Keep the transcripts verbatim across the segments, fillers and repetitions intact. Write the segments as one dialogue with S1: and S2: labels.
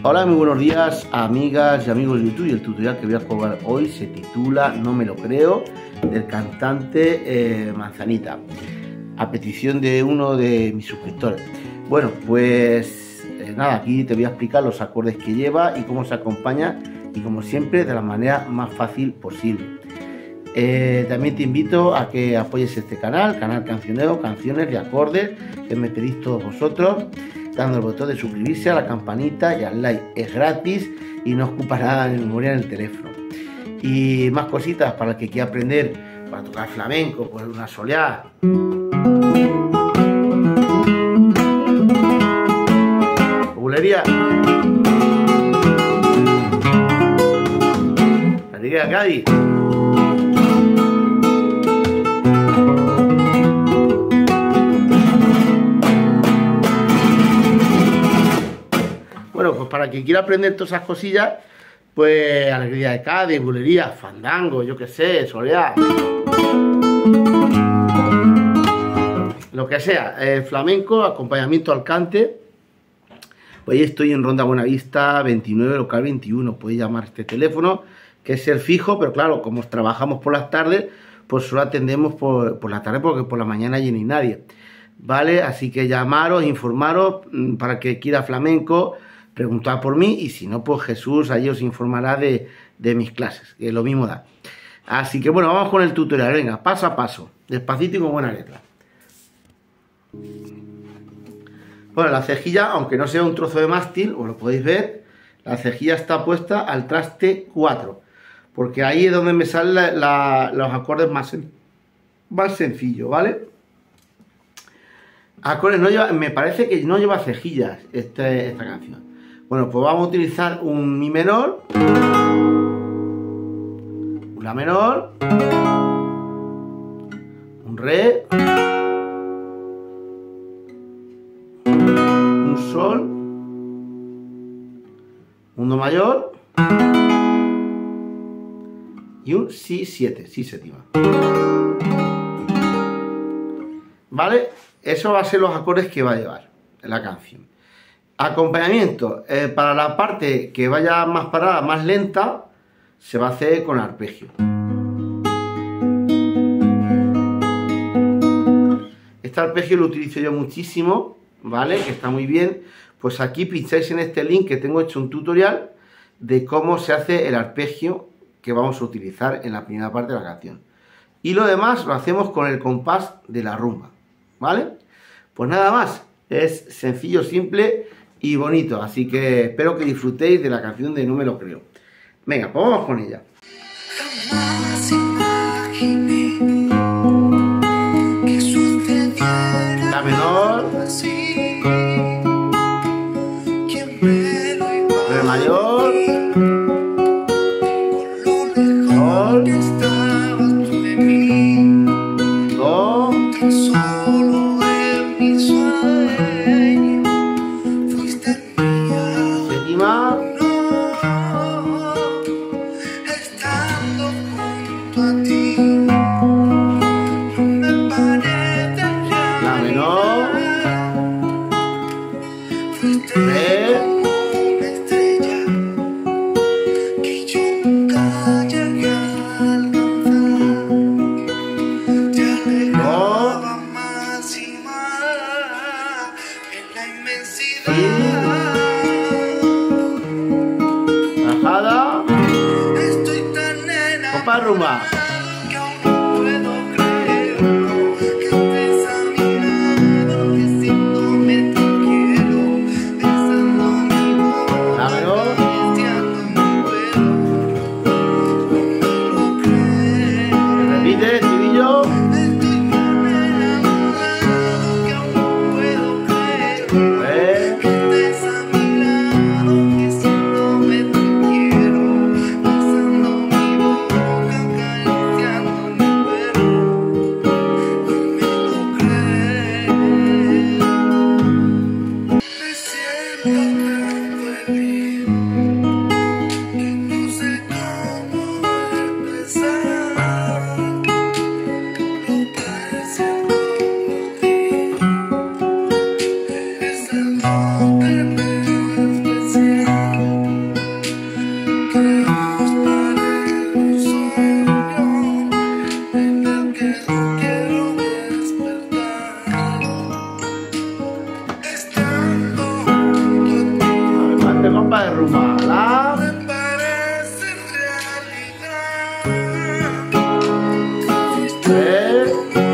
S1: Hola, muy buenos días, amigas y amigos de YouTube. Y el tutorial que voy a jugar hoy se titula No me lo creo, del cantante eh, Manzanita, a petición de uno de mis suscriptores. Bueno, pues eh, nada, aquí te voy a explicar los acordes que lleva y cómo se acompaña, y como siempre de la manera más fácil posible. Eh, también te invito a que apoyes este canal, Canal Cancionero, canciones de acordes que me pedís todos vosotros, dando el botón de suscribirse, a la campanita y al like. Es gratis y no ocupa nada de memoria en el teléfono. Y más cositas para el que quiera aprender para tocar flamenco, pues una soleá, bulería, la alegría de Cádiz. Bueno, pues para quien quiera aprender todas esas cosillas, pues alegría de Cádiz, bulería, fandango, yo qué sé, soleá, lo que sea, eh, flamenco, acompañamiento al cante. Pues estoy en Ronda Buenavista veintinueve, local veintiuno. Podéis llamar a este teléfono, que es el fijo, pero claro, como trabajamos por las tardes, pues solo atendemos por, por la tarde, porque por la mañana allí no hay nadie, ¿vale? Así que llamaros, informaros, para que quiera flamenco, preguntad por mí, y si no, pues Jesús allí os informará de, de mis clases, que lo mismo da. Así que bueno, vamos con el tutorial, venga, paso a paso, despacito y con buena letra. Bueno, la cejilla, aunque no sea un trozo de mástil, os lo podéis ver, la cejilla está puesta al traste cuatro, porque ahí es donde me salen la, la, los acordes más, sen, más sencillos, ¿vale? Acordes, no lleva, me parece que no lleva cejillas este, esta canción. Bueno, pues vamos a utilizar un mi menor, un la menor, un re, un sol, un do mayor y un si siete, si séptima. ¿Vale? Eso va a ser los acordes que va a llevar en la canción. Acompañamiento, eh, para la parte que vaya más parada, más lenta, se va a hacer con arpegio. Este arpegio lo utilizo yo muchísimo, ¿vale? Que está muy bien. Pues aquí pincháis en este link, que tengo hecho un tutorial de cómo se hace el arpegio que vamos a utilizar en la primera parte de la canción. Y lo demás lo hacemos con el compás de la rumba, ¿vale? Pues nada más, es sencillo, simple y bonito, así que espero que disfrutéis de la canción de No me lo creo. Venga, pues vamos con ella.
S2: Jamás imaginé que sucediera
S1: La menor,
S2: así. ¿Quién me lo iba
S1: re mayor,
S2: con lo lejos que estabas tú de mí?
S1: do,
S2: Tan solo en mi sueño fuiste mía.
S1: séptima,
S2: No, estando junto a ti, no me parece real.
S1: la menor,
S2: Fuiste
S1: re,
S2: como una estrella que yo nunca llegué a alcanzar. Te alejaba más y más en la inmensidad.
S1: bajada,
S2: Estoy tan enamorado
S1: copa rumba.
S2: que aún no puedo creerlo, que estés a mi lado, diciéndome te quiero, besando mi boca,
S1: La menor,
S2: deseando mi vuelo. No me lo creo.
S1: repite, estribillo,
S2: Estoy tan enamorado que aún no puedo creerlo,
S1: re,
S2: que estés a mi lado, diciéndome te quiero, besando mi boca,
S1: Rumala.
S2: Me parece realidad.
S1: Tres.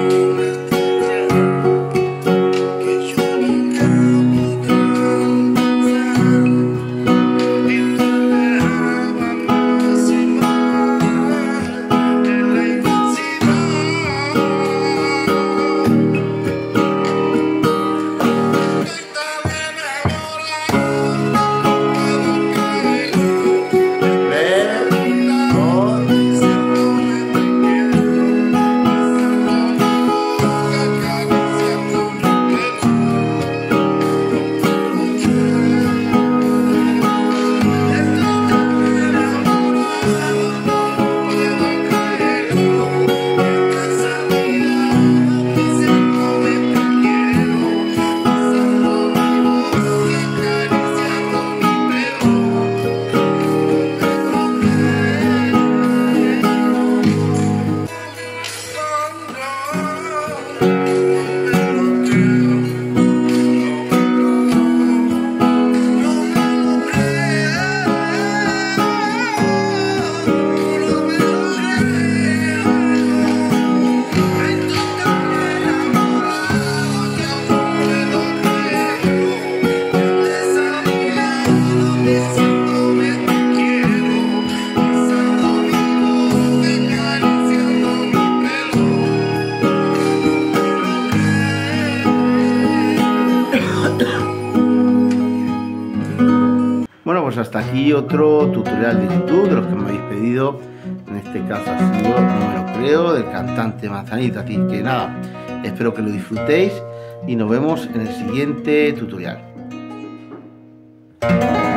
S2: Que yo nunca pude alcanzar. Y te dejaba más y más en la inmensidad. Estaba
S1: Bueno, pues hasta aquí otro tutorial de YouTube de los que me habéis pedido. En este caso ha sido No me lo creo, del cantante Manzanita. Así que nada, espero que lo disfrutéis y nos vemos en el siguiente tutorial.